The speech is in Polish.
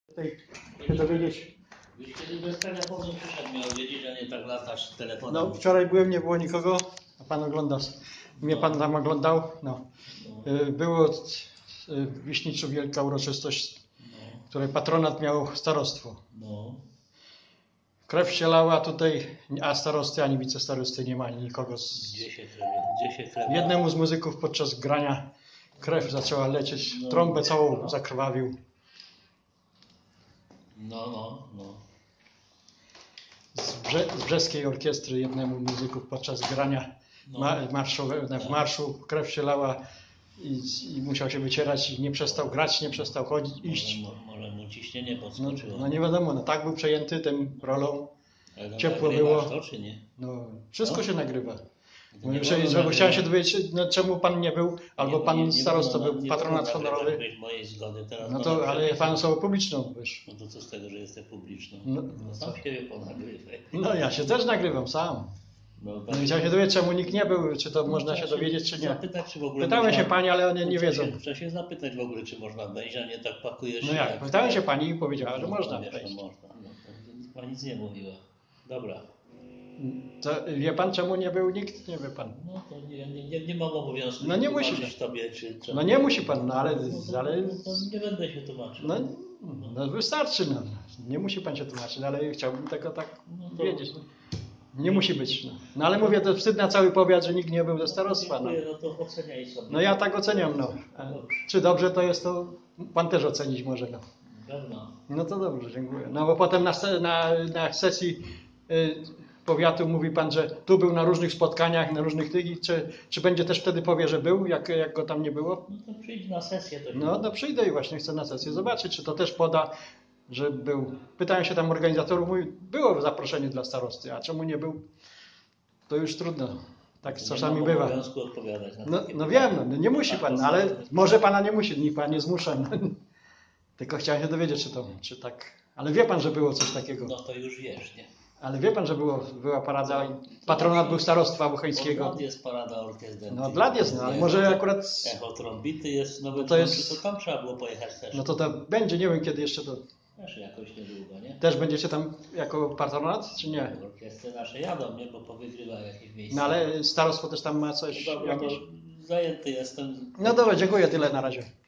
Tutaj się dowiedzieć. Byś kiedyś bez telefonu przyszedł, miał wiedzieć, a nie tak latać telefonem. No, wczoraj byłem, nie było nikogo, a pan ogląda. Mnie pan tam oglądał. No. Było w Wiśniczu wielka uroczystość, której patronat miał starostwo. No. Krew się lała tutaj, a starosty ani wicestarosty nie ma, ani nikogo. Gdzie się chleba? Jednemu z muzyków podczas grania krew zaczęła lecieć, trąbę całą zakrwawił. No. Z brzeskiej orkiestry jednemu muzyków podczas grania w marszu krew się lała i musiał się wycierać i nie przestał grać, nie przestał chodzić, iść. Może mu ciśnienie podskoczyło. No nie wiadomo, no tak był przejęty tym rolą. Ale Ciepło było. to, czy nie? No, wszystko się nagrywa. Nie Chciałem się dowiedzieć, no, czemu pan nie był, albo pan starosta był, patronat honorowy. Nie mojej zgody teraz. No to, ale pan osobą publiczną, wiesz. No to co z tego, że jestem publiczną? No, Sam siebie ponagrywaj. No ja się też nagrywam sam. No i chciałem się dowiedzieć, czemu nikt nie był, czy to można się dowiedzieć, czy nie. Zapytać, czy w ogóle Pytałem się pani, ale one nie wiedzą. Trzeba się zapytać w ogóle, czy można wejść, a nie tak pakujesz No się. jak? Pytałem się pani i powiedziała, że można Wiesz, wejść. można. No, to pani nic nie mówiła. Dobra. To wie pan, czemu nie był nikt? Nie wie pan. No to nie mam obowiązku. No nie musi tłumaczyć tobie, czy No nie musi pan, no ale... to nie będę się tłumaczył. No wystarczy, no. Nie musi pan się tłumaczyć, ale chciałbym tego tak wiedzieć. Nie musi być. No ale mówię, to wstyd na cały powiat, że nikt nie był do starostwa. No, No to oceniaj sobie. no ja tak oceniam, no. Czy dobrze to jest, to pan też ocenić może, no. Pewno. No to dobrze, dziękuję. No bo potem na sesji powiatu mówi pan, że tu był na różnych spotkaniach, na różnych tych i czy będzie też wtedy powie, że był, jak go tam nie było? No to przyjdź na sesję. To No to przyjdę i właśnie chcę na sesję zobaczyć, czy to też poda, że był. Pytałem się tam organizatorów, mówi, było zaproszenie dla starosty, a czemu nie był, to już trudno. Tak czasami bywa. Nie mam obowiązku odpowiadać na takie No wiem, no, nie musi pan, no, ale może pana nie musi, nikt pan nie zmusza. No. Tylko chciałem się dowiedzieć, czy tak. Ale wie pan, że było coś takiego. No to już wiesz, nie? Ale wie pan, że była parada, patronat był starostwa bocheńskiego. Od lat jest parada orkiestry. No od lat jest, no ale może akurat... Echo trombity jest nowe, to jest... to tam trzeba było pojechać też. No to będzie, nie wiem kiedy jeszcze to... Też jakoś niedługo, nie? Też będziecie tam jako patronat, czy nie? Orkiestry nasze jadą, nie? Bo powygrywa jakieś miejsce. No ale starostwo też tam ma coś... Dobra, jakieś... zajęty jestem. No dobra, dziękuję, tyle na razie.